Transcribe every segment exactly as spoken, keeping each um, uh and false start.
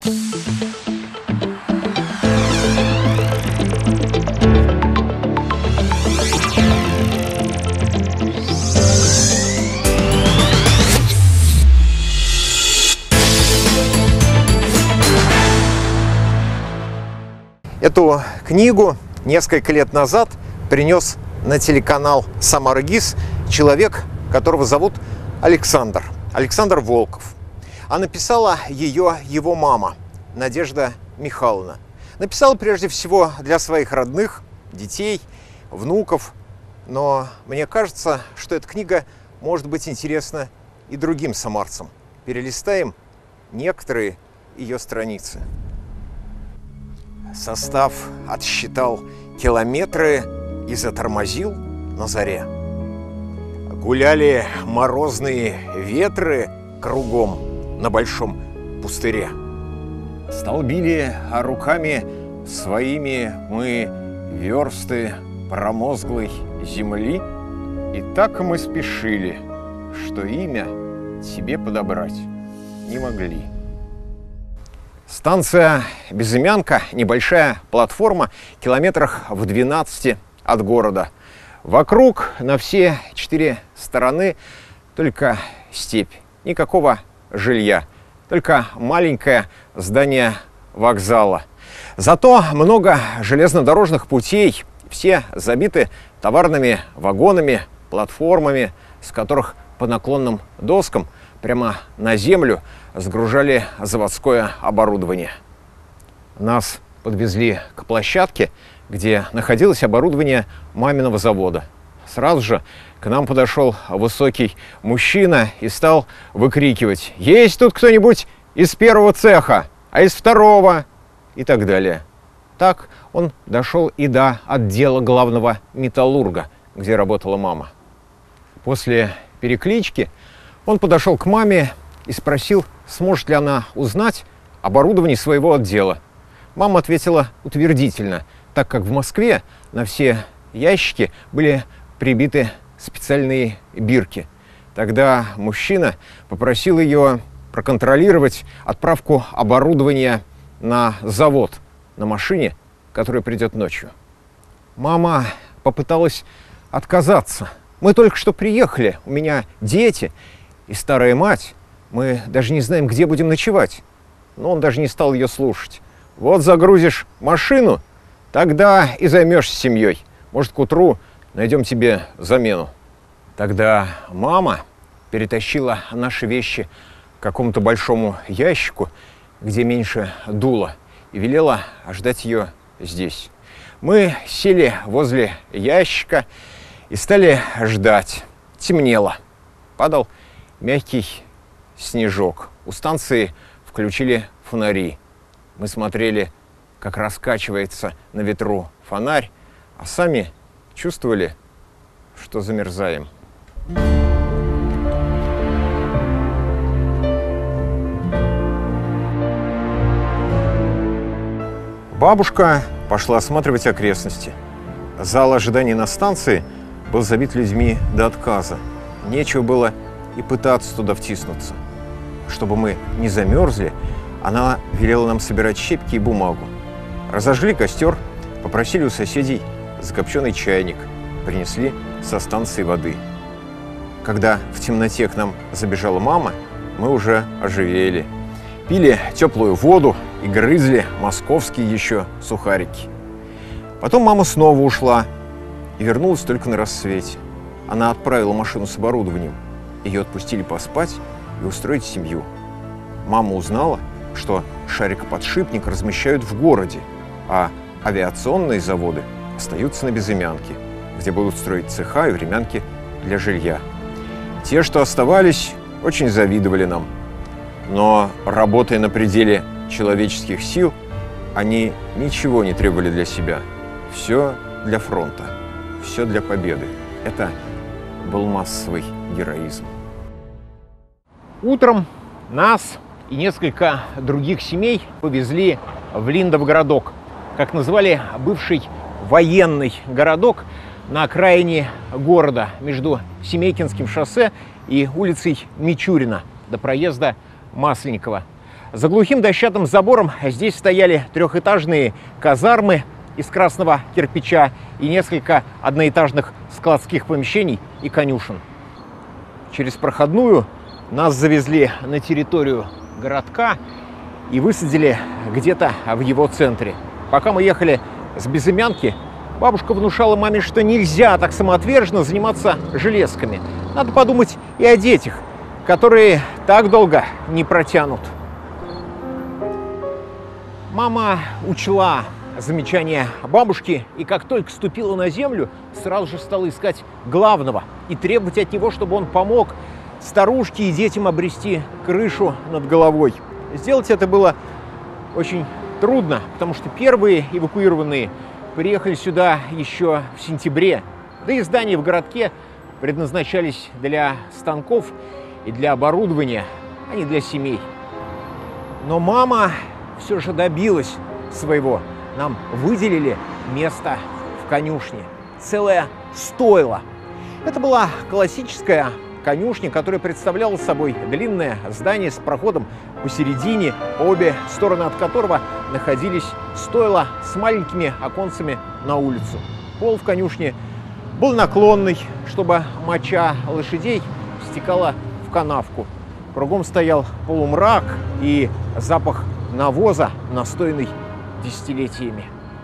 Эту книгу несколько лет назад принес на телеканал «Самара-ГИС» человек, которого зовут Александр. Александр Волков. А написала ее его мама, Надежда Михайловна. Написала прежде всего для своих родных, детей, внуков. Но мне кажется, что эта книга может быть интересна и другим самарцам. Перелистаем некоторые ее страницы. Состав отсчитал километры и затормозил на заре. Гуляли морозные ветры кругом на большом пустыре. Столбили руками своими мы версты промозглой земли, и так мы спешили, что имя себе подобрать не могли. Станция Безымянка, небольшая платформа, километрах в двенадцати от города. Вокруг на все четыре стороны только степь, никакого жилья, только маленькое здание вокзала. Зато много железнодорожных путей, все забиты товарными вагонами, платформами, с которых по наклонным доскам прямо на землю сгружали заводское оборудование. Нас подвезли к площадке, где находилось оборудование маминого завода. Сразу же к нам подошел высокий мужчина и стал выкрикивать: «Есть тут кто-нибудь из первого цеха, а из второго?» и так далее. Так он дошел и до отдела главного металлурга, где работала мама. После переклички он подошел к маме и спросил, сможет ли она узнать оборудование своего отдела. Мама ответила утвердительно, так как в Москве на все ящики были прибиты специальные бирки. Тогда мужчина попросил ее проконтролировать отправку оборудования на завод на машине, которая придет ночью. Мама попыталась отказаться. «Мы только что приехали, у меня дети и старая мать. Мы даже не знаем, где будем ночевать». Но он даже не стал ее слушать. «Вот загрузишь машину, тогда и займешься семьей. Может, к утру найдем тебе замену». Тогда мама перетащила наши вещи к какому-то большому ящику, где меньше дуло, и велела ждать ее здесь. Мы сели возле ящика и стали ждать. Темнело. Падал мягкий снежок. У станции включили фонари. Мы смотрели, как раскачивается на ветру фонарь, а сами чувствовали, что замерзаем. Бабушка пошла осматривать окрестности. Зал ожидания на станции был забит людьми до отказа. Нечего было и пытаться туда втиснуться. Чтобы мы не замерзли, она велела нам собирать щепки и бумагу. Разожгли костер, попросили у соседей закопченый чайник, принесли со станции воды. Когда в темноте к нам забежала мама, мы уже оживели. Пили теплую воду и грызли московские еще сухарики. Потом мама снова ушла и вернулась только на рассвете. Она отправила машину с оборудованием. Ее отпустили поспать и устроить семью. Мама узнала, что шарикоподшипник размещают в городе, а авиационные заводы остаются на Безымянке, где будут строить цеха и времянки для жилья. Те, что оставались, очень завидовали нам. Но, работая на пределе человеческих сил, они ничего не требовали для себя. Все для фронта, все для победы. Это был массовый героизм. Утром нас и несколько других семей повезли в Линдов-городок, как называли бывший военный городок на окраине города, между Семейкинским шоссе и улицей Мичурина, до проезда Масленникова. За глухим дощатым забором здесь стояли трехэтажные казармы из красного кирпича и несколько одноэтажных складских помещений и конюшен. Через проходную нас завезли на территорию городка и высадили где-то в его центре. Пока мы ехали с Безымянки, бабушка внушала маме, что нельзя так самоотверженно заниматься железками. Надо подумать и о детях, которые так долго не протянут. Мама учла замечания бабушки, и как только ступила на землю, сразу же стала искать главного и требовать от него, чтобы он помог старушке и детям обрести крышу над головой. Сделать это было очень трудно, потому что первые эвакуированные приехали сюда еще в сентябре, да и здания в городке предназначались для станков и для оборудования, а не для семей. Но мама все же добилась своего. Нам выделили место в конюшне, целое стойло. Это была классическая конюшня, которая представляла собой длинное здание с проходом посередине, по обе стороны от которого находились стойла с маленькими оконцами на улицу. Пол в конюшне был наклонный, чтобы моча лошадей стекала в канавку. Кругом стоял полумрак и запах навоза, настойный десятилетиями.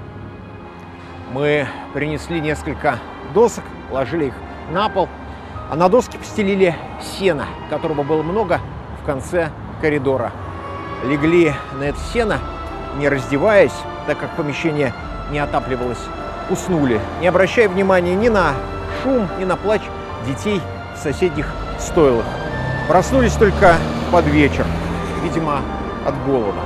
Мы принесли несколько досок, ложили их на пол, а на доски постелили сено, которого было много в конце коридора. Легли на это сено, не раздеваясь, так как помещение не отапливалось, уснули, не обращая внимания ни на шум, ни на плач детей в соседних стойлах. Проснулись только под вечер, видимо, от голода.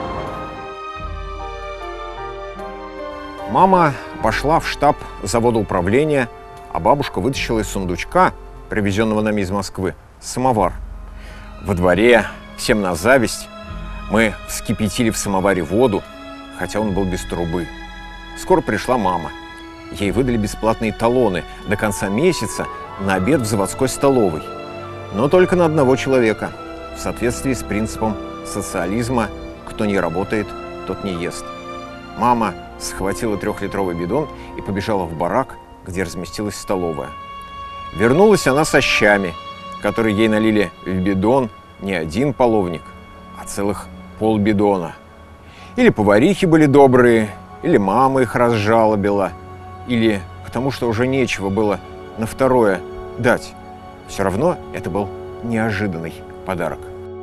Мама пошла в штаб завода управления, а бабушка вытащила из сундучка, привезенного нами из Москвы, самовар. Во дворе, всем на зависть, мы вскипятили в самоваре воду, хотя он был без трубы. Скоро пришла мама. Ей выдали бесплатные талоны до конца месяца на обед в заводской столовой. Но только на одного человека, в соответствии с принципом социализма: кто не работает, тот не ест. Мама схватила трехлитровый бидон и побежала в барак, где разместилась столовая. Вернулась она со щами, которые ей налили в бидон не один половник, а целых полбидона. Или поварихи были добрые, или мама их разжалобила, или потому что уже нечего было на второе дать. Все равно это был неожиданный подарок.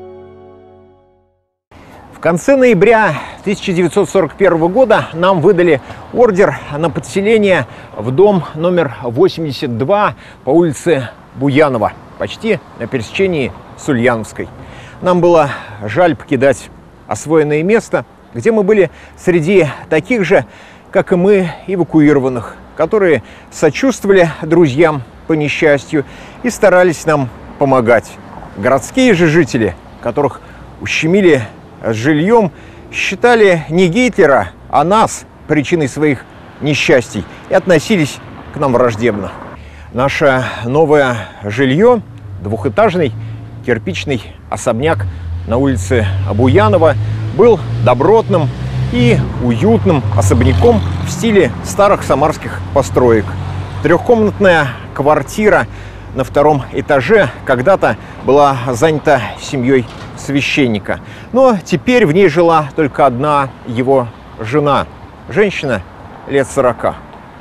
В конце ноября тысяча девятьсот сорок первого года нам выдали ордер на подселение в дом номер восемьдесят два по улице Буянова, почти на пересечении с Ульяновской. Нам было жаль покидать освоенное место, где мы были среди таких же, как и мы, эвакуированных, которые сочувствовали друзьям по несчастью и старались нам помогать. Городские же жители, которых ущемили с жильем, считали не Гитлера, а нас причиной своих несчастий и относились к нам враждебно. Наше новое жилье, двухэтажный кирпичный особняк на улице Буянова, был добротным и уютным особняком в стиле старых самарских построек. Трехкомнатная квартира на втором этаже когда-то была занята семьей священника. Но теперь в ней жила только одна его жена, женщина лет сорока.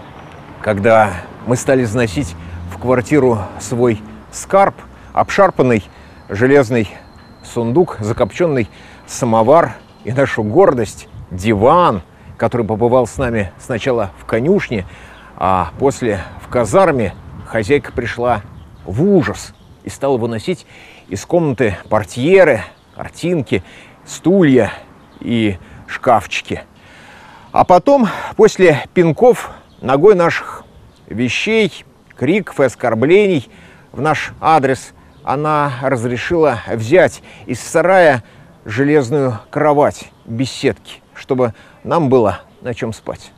Когда мы стали заносить в квартиру свой скарб, обшарпанный железный сундук, закопченный самовар и нашу гордость – диван, который побывал с нами сначала в конюшне, а после в казарме, хозяйка пришла в ужас и стала выносить из комнаты портьеры, картинки, стулья и шкафчики. А потом, после пинков ногой наших вещей, криков и оскорблений в наш адрес, она разрешила взять из сарая железную кровать без сетки, чтобы нам было на чем спать.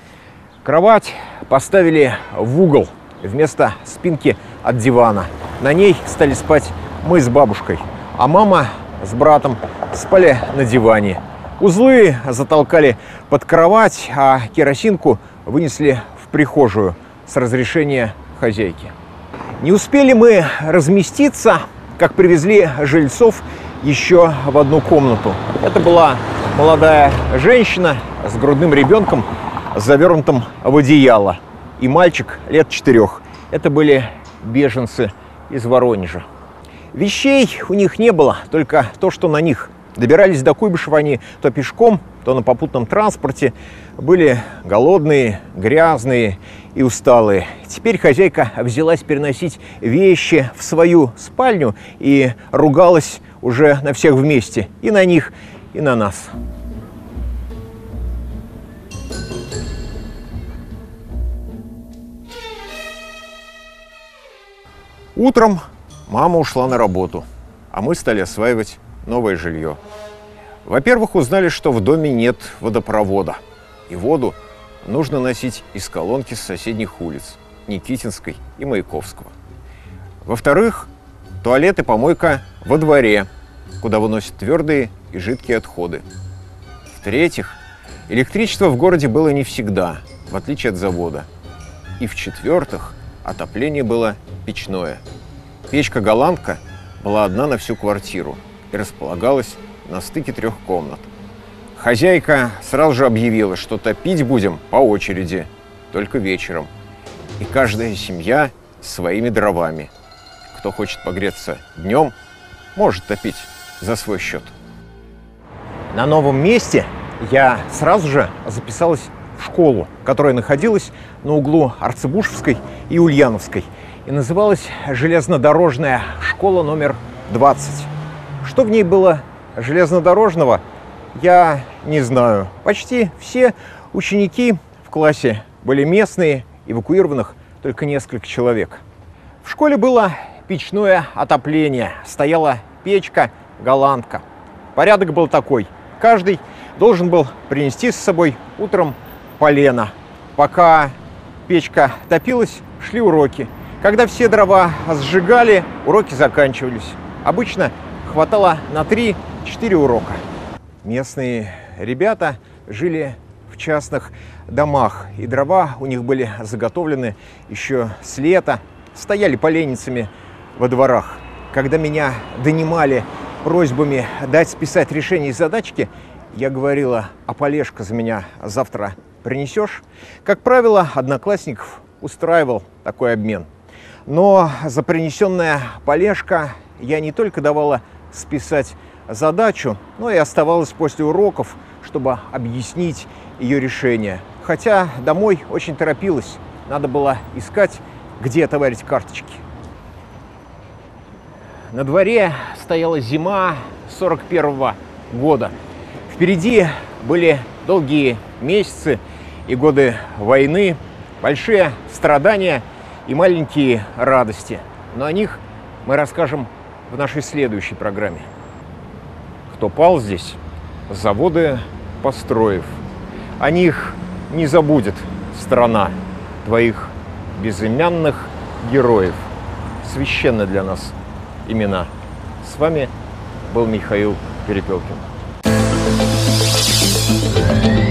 Кровать поставили в угол вместо спинки от дивана. На ней стали спать мы с бабушкой, а мама с братом спали на диване. Узлы затолкали под кровать, а керосинку вынесли в прихожую с разрешения хозяйки. Не успели мы разместиться, как привезли жильцов еще в одну комнату. Это была молодая женщина с грудным ребенком, завернутым в одеяло, и мальчик лет четырех. Это были беженцы из Воронежа. Вещей у них не было, только то, что на них. Добирались до Куйбышева они то пешком, то на попутном транспорте. Были голодные, грязные и усталые. Теперь хозяйка взялась переносить вещи в свою спальню и ругалась уже на всех вместе. И на них, и на нас. Утром мама ушла на работу, а мы стали осваивать новое жилье. Во-первых, узнали, что в доме нет водопровода, и воду нужно носить из колонки с соседних улиц – Никитинской и Маяковского. Во-вторых, туалет и помойка во дворе, куда выносят твердые и жидкие отходы. В-третьих, электричество в городе было не всегда, в отличие от завода. И в-четвертых, отопление было печное. Печка-голландка была одна на всю квартиру и располагалась на стыке трех комнат. Хозяйка сразу же объявила, что топить будем по очереди, только вечером. И каждая семья своими дровами. Кто хочет погреться днем, может топить за свой счет. На новом месте я сразу же записалась в школу, которая находилась на углу Арцебушевской и Ульяновской. И называлась железнодорожная школа номер двадцать. Что в ней было железнодорожного, я не знаю. Почти все ученики в классе были местные, эвакуированных только несколько человек. В школе было печное отопление, стояла печка-голландка. Порядок был такой. Каждый должен был принести с собой утром полено. Пока печка топилась, шли уроки. Когда все дрова сжигали, уроки заканчивались. Обычно хватало на три-четыре урока. Местные ребята жили в частных домах, и дрова у них были заготовлены еще с лета, стояли поленницами во дворах. Когда меня донимали просьбами дать списать решение из задачки, я говорила: а полежка за меня завтра принесешь? Как правило, одноклассников устраивал такой обмен. Но за принесенная полежка я не только давала списать задачу, но и оставалась после уроков, чтобы объяснить ее решение. Хотя домой очень торопилась, надо было искать, где отоварить карточки. На дворе стояла зима сорок первого года. Впереди были долгие месяцы и годы войны, большие страдания и маленькие радости. Но о них мы расскажем в нашей следующей программе. Кто пал здесь, заводы построив, о них не забудет страна твоих безымянных героев. Священны для нас имена. С вами был Михаил Перепелкин.